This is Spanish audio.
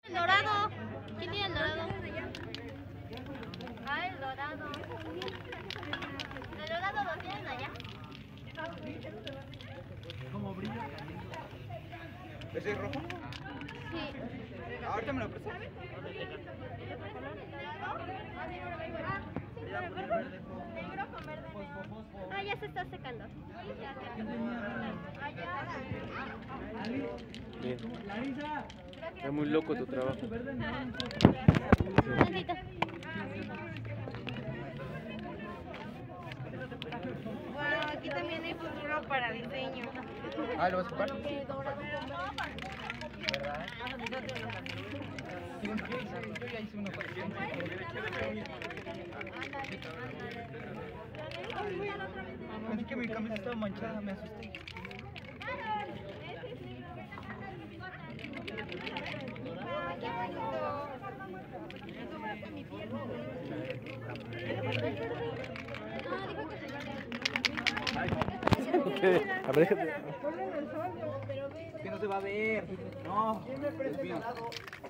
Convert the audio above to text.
El dorado. ¿Quién tiene el dorado? Ah, el dorado. El dorado lo tienen allá. ¿Cómo brilla? ¿Ese es rojo? Sí. Ahorita me lo prestas. Negro con verde. Ah, ya se está secando. Bien. Está muy loco tu trabajo. Tantito. Wow, aquí también hay futuro para diseño. Ah, ¿lo vas a ocupar? ¿Verdad? Yo ya hice uno para ti. Pensé que mi camisa estaba manchada, me asusté. A ver, Que no se va a ver. No, es mío.